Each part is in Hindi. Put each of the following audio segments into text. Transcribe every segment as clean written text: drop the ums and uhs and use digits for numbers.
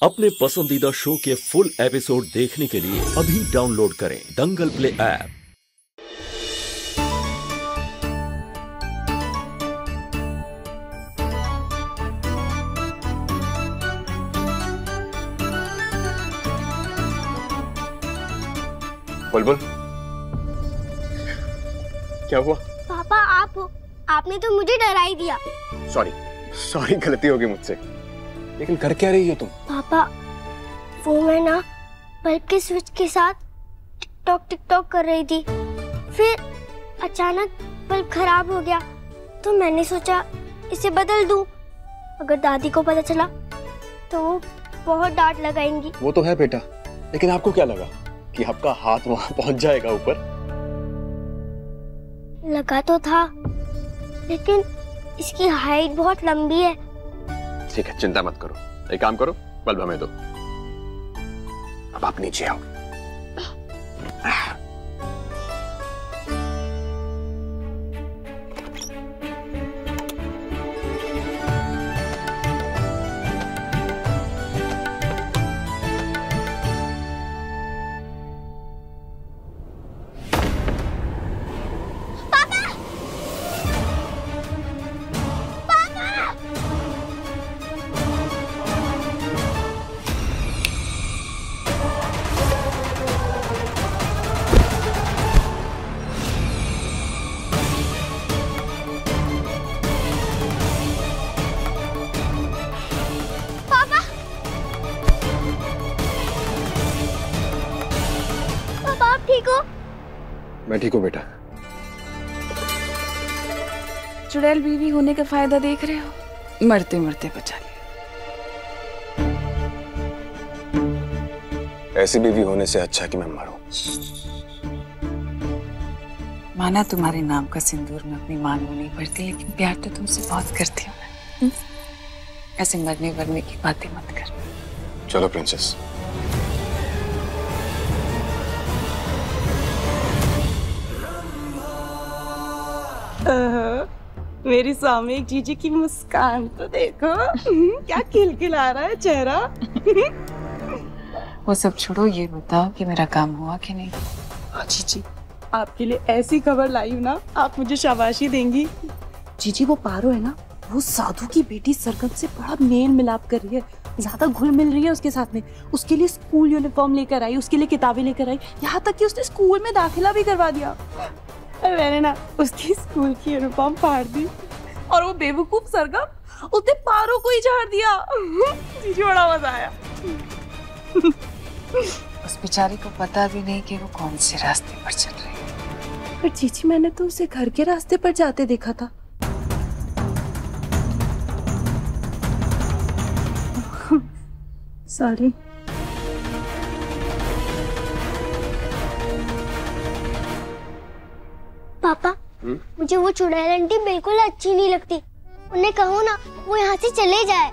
अपने पसंदीदा शो के फुल एपिसोड देखने के लिए अभी डाउनलोड करें दंगल प्ले ऐप। बुलबुल, क्या हुआ? पापा आप हो, आपने तो मुझे डरा ही दिया। सॉरी गलती होगी मुझसे। लेकिन कर क्या रही हो तुम? पापा वो मैं ना बल्ब के स्विच के साथ टिक टॉक कर रही थी, फिर अचानक बल्ब खराब हो गया तो मैंने सोचा इसे बदल दूं। अगर दादी को पता चला तो वो बहुत डांट लगाएंगी। वो तो है बेटा, लेकिन आपको क्या लगा कि आपका हाथ वहां पहुंच जाएगा ऊपर? लगा तो था, लेकिन इसकी हाइट बहुत लंबी है। ठीक है, चिंता मत करो। एक काम करो, बल्ब हमें दो। अब आप नीचे आओ। ठीक हो? मैं ठीक हूँ बेटा। चुड़ैल बीवी होने का फायदा देख रहे हो? मरते मरते बचा लिया। ऐसी बीवी होने से अच्छा कि मैं मरूं। माना तुम्हारे नाम का सिंदूर में अपनी मांग नहीं भरती, लेकिन प्यार तो तुमसे बहुत करती हूँ मैं। ऐसे मरने वरने की बातें मत कर। चलो प्रिंसेस। मेरी स्वामी जीजी की मुस्कान तो देखो, क्या खिलखिला रहा है चेहरा। वो सब छोड़ो, ये बताओ कि मेरा काम हुआ कि नहीं? जीजी, आपके लिए ऐसी खबर लाई हूँ ना, आप मुझे शाबाशी देंगी। जीजी, वो पारो है ना, वो साधु की बेटी सरगम से बड़ा मेल मिलाप कर रही है, ज्यादा घुल मिल रही है उसके साथ में। उसके लिए स्कूल यूनिफॉर्म लेकर आई, उसके लिए किताबें लेकर आई, यहाँ तक कि उसने स्कूल में दाखिला भी करवा दिया। मैंने ना उसकी स्कूल की यूनिफॉर्म फाड़ दी और वो बेवकूफ सरगम उसने पारो को ही झाड़ दिया। जीजी, बड़ा मजा आया। उस बेचारी को पता भी नहीं कि वो कौन से रास्ते पर चल रही है। पर जीजी, मैंने तो उसे घर के रास्ते पर जाते देखा था। सॉरी। पापा, मुझे वो चुड़ैल आंटी बिल्कुल अच्छी नहीं लगती। उन्हें कहो ना वो यहाँ से चले जाए।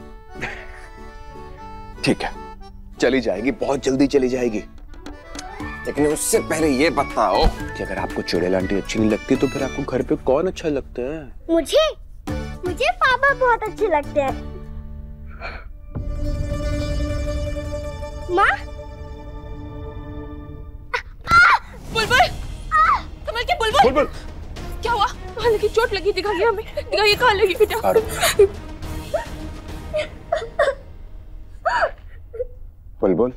ठीक है, चली जाएगी, बहुत जल्दी चली जाएगी। लेकिन उससे पहले ये बताओ कि अगर आपको चुड़ैल आंटी अच्छी नहीं लगती तो फिर आपको घर पे कौन अच्छा लगता है? मुझे पापा बहुत अच्छे लगते हैं। माँ? बुलबुल, कमल के बुलबुल, क्या हुआ? कहाँ लगी? चोट लगी? दिखाइए हमें, दिखाइए कहाँ लगी बेटा। बुलबुल,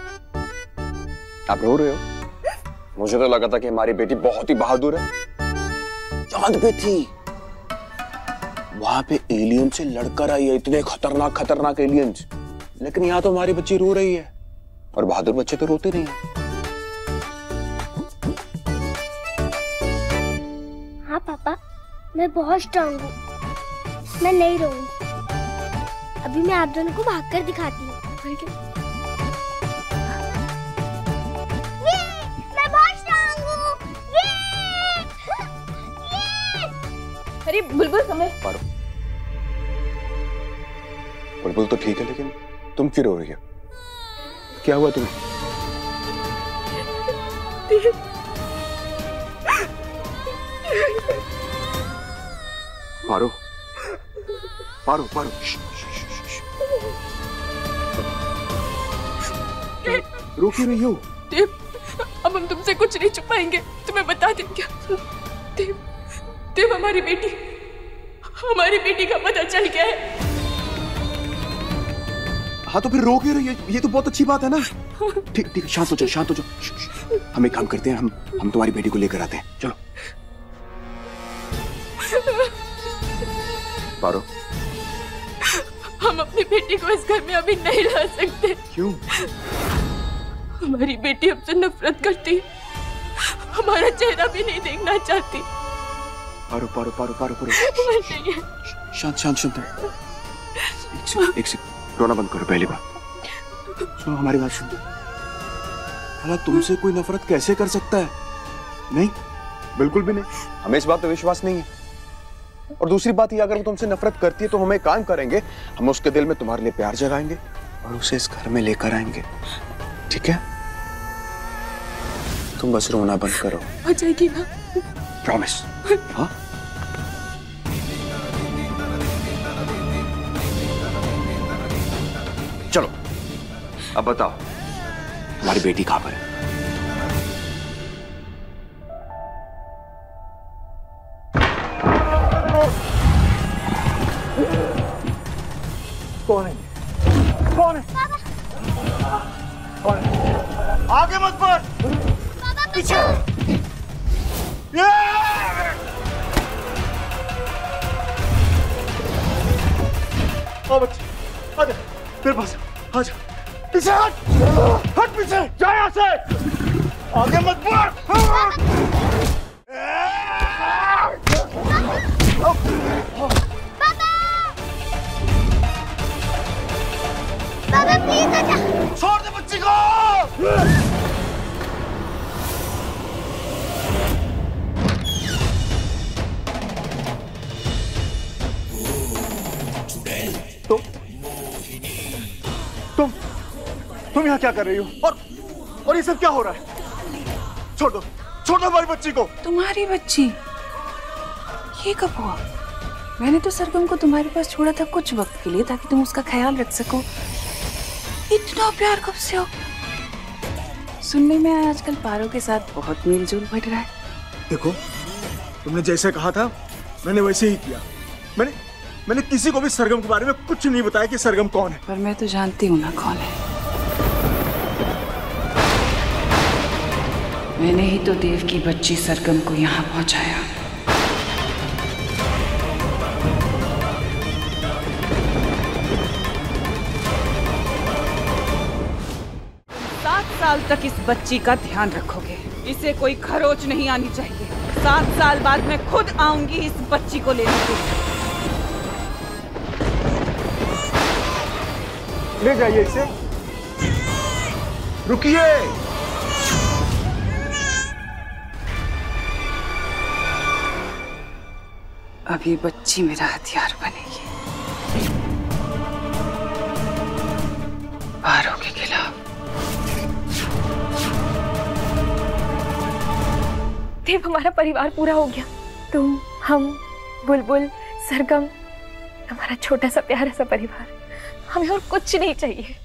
आप रो रहे हो? मुझे तो लगा था कि हमारी बेटी बहुत ही बहादुर है। चांद पे थी, वहां पे एलियन से लड़कर आई है, इतने खतरनाक एलियंस। लेकिन यहाँ तो हमारी बच्ची रो रही है, और बहादुर बच्चे तो रोते नहीं हैं। हाँ पापा, मैं बहुत स्ट्रांग हूँ, मैं नहीं रहूंगी। अभी मैं आप दोनों को भागकर दिखाती हूँ। मैं बहुत स्ट्रांग हूँ। अरे बुलबुल, कमल। बुलबुल तो ठीक है, लेकिन तुम क्यों रो रही हो? क्या हुआ तुम्हें? पारो, पारो, पारो। रो क्यों रही हो? देव, अब हम तुमसे कुछ नहीं छुपाएंगे, तुम्हें बता दें क्या? देव, देव हमारी बेटी का पता चल गया है। हाँ तो फिर रो क्यों रही है? ये तो बहुत अच्छी बात है ना। ठीक ठीक, शांत हो जाओ, शांत हो जाओ। हम एक काम करते हैं, हम तुम्हारी बेटी को लेकर आते हैं, चलो। पारो, हम अपनी बेटी को इस घर में अभी नहीं ला सकते। क्यों? हमारी बेटी हमसे नफरत करती, हमारा चेहरा भी नहीं देखना चाहती। पारो पारो पारो पारो पारो, शांत शांत शांत। एक सेकंड, रोना बंद करो। पहली बात सुनो, हमारी बात सुनो। भला तुमसे कोई नफरत कैसे कर सकता है? नहीं, बिल्कुल भी नहीं। हमें इस बात पे विश्वास नहीं है। और दूसरी बात ये, अगर वो तुमसे नफरत करती है तो हम एक काम करेंगे, हम उसके दिल में तुम्हारे लिए प्यार जगाएंगे और उसे इस घर में लेकर आएंगे, ठीक है? तुम बस रोना बंद करो। आ जाएगी ना? प्रॉमिस? हाँ? चलो अब बताओ, हमारी बेटी कहाँ पर है? कौन है? कौन है? कौन है? आगे मत बढ़, पीछे। आओ बच्चे, आजा मेरे पास, आजा। पीछे हट, हट पीछे, जा यहाँ से। आगे मत बढ़। बाबा प्लीज आजा। छोड़ दे बच्ची को। तुम यहाँ क्या कर रही हो? और ये सब क्या हो रहा है? छोड़ दो हमारी बच्ची को। तुम्हारी बच्ची? ये कब हुआ? मैंने तो सरगम को तुम्हारे पास छोड़ा था कुछ वक्त के लिए, ताकि तुम उसका ख्याल रख सको। इतना प्यार कब से हो? सुनने में आया आजकल पारो के साथ बहुत मेलजोल बढ़ रहा है। देखो, तुमने जैसे कहा था मैंने वैसे ही किया। मैंने किसी को भी सरगम के बारे में कुछ नहीं बताया कि सरगम कौन है। पर मैं तो जानती हूँ ना कौन है। मैंने ही तो देव की बच्ची सरगम को यहाँ पहुँचाया। साल तक इस बच्ची का ध्यान रखोगे, इसे कोई खरोच नहीं आनी चाहिए। 7 साल बाद मैं खुद आऊंगी इस बच्ची को लेने के लिए। ले जाइए इसे। रुकिए। अब ये बच्ची मेरा हथियार बनेगी पारो के खिलाफ। देव, हमारा परिवार पूरा हो गया। तुम, हम, बुलबुल, सरगम, हमारा छोटा सा प्यारा सा परिवार। हमें और कुछ नहीं चाहिए।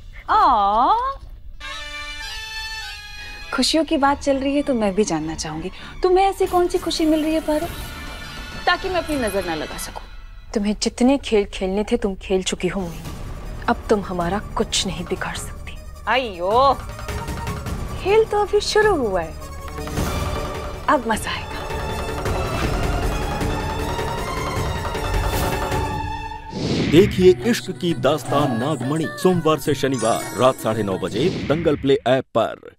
खुशियों की बात चल रही है तो मैं भी जानना चाहूंगी, तुम्हें ऐसी कौन सी खुशी मिल रही है पारो, ताकि मैं अपनी नजर ना लगा सकूं। तुम्हें जितने खेल खेलने थे तुम खेल चुकी हो मोहिनी। अब तुम हमारा कुछ नहीं बिगाड़ सकती। अयो, खेल तो अभी शुरू हुआ है, अब मजा आएगा। देखिए इश्क की दास्तान नागमणि सोमवार से शनिवार रात 9:30 बजे दंगल प्ले ऐप पर।